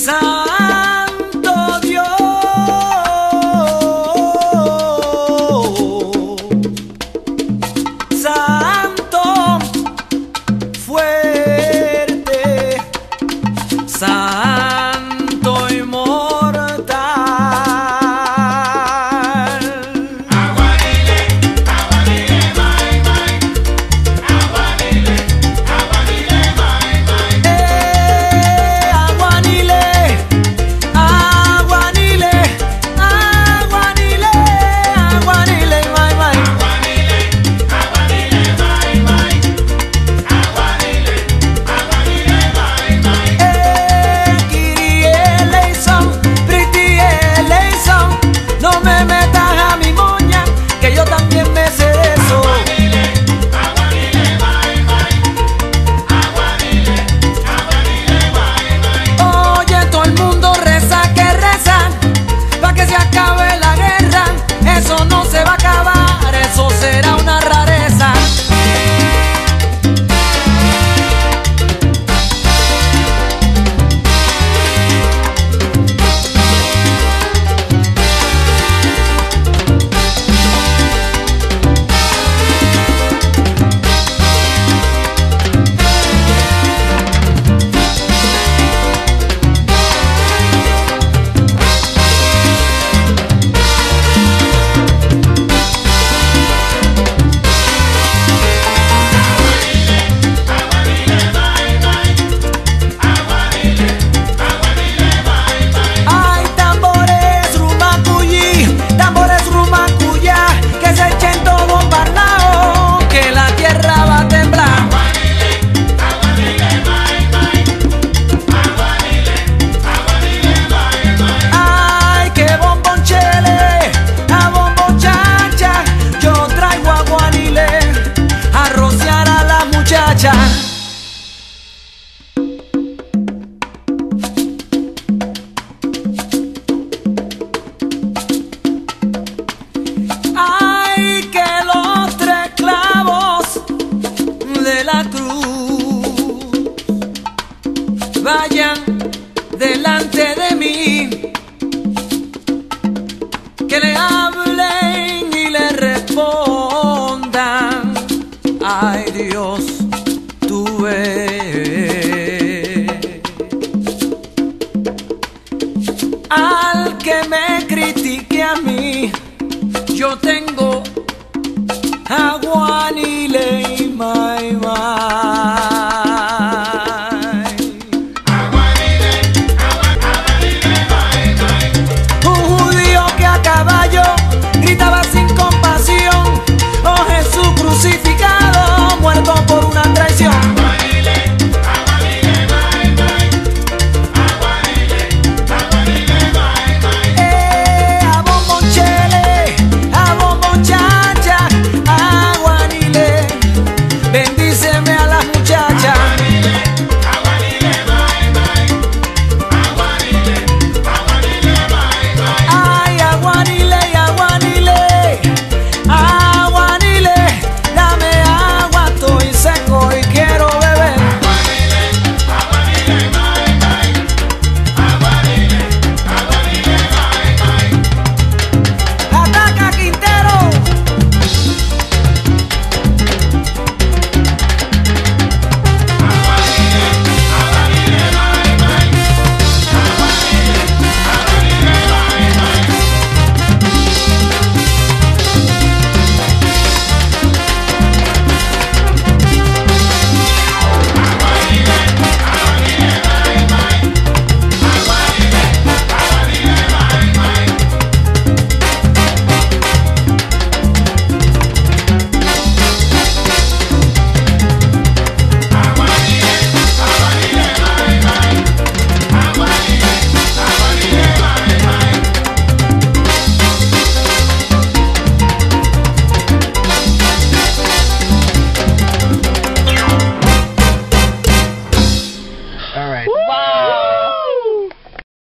Santo Dios, Santo fuerte, Santo inmortal. Aguanile, aguanile, mai, mai. Aguanile, aguanile, mai, mai. Aguanile, aguanile, aguanile, aguanile, mai, mai. Aguanile, aguanile, mai, mai. Aguanile, aguanile, mai, mai. Kyrie eleison, pretty eleison, no me metas a mi moña, que yo también me sé eso. Aguanile, aguanile, mai, mai. Aguanile, aguanile, mai, mai. Oye, todo el mundo reza que reza, pa' que se acabe la guerra. Eso no se va a acabar, eso será una rareza. Aguanile, mai, mai. Aguanile, aguanile, mai, mai. Ay, tambores rumacuyá, que se echen todo para lado, que la tierra va a temblar. Aguanile, aguanile, mai, mai. Aguanile, aguanile, mai, mai. Ay, que bombonchele, a bombonchacha, yo traigo aguanile a rociar a las muchachas. Ay, que los tres clavos de la cruz vayan delante de mí, que le hablen y le respondan. Ay, Dios, tú ves. Al que me critique a mí, yo tengo aguanile y mai, mai.